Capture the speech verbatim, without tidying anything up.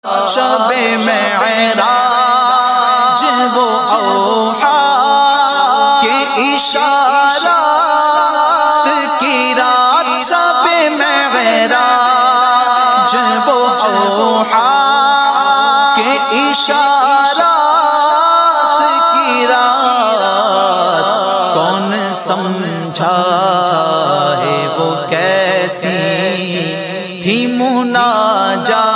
शबे मेराज वो औहा के इशारात की रात, शबे मेराज वो औहा के इशारात की रात। कौन समझा है वो कैसी थी मुनाजात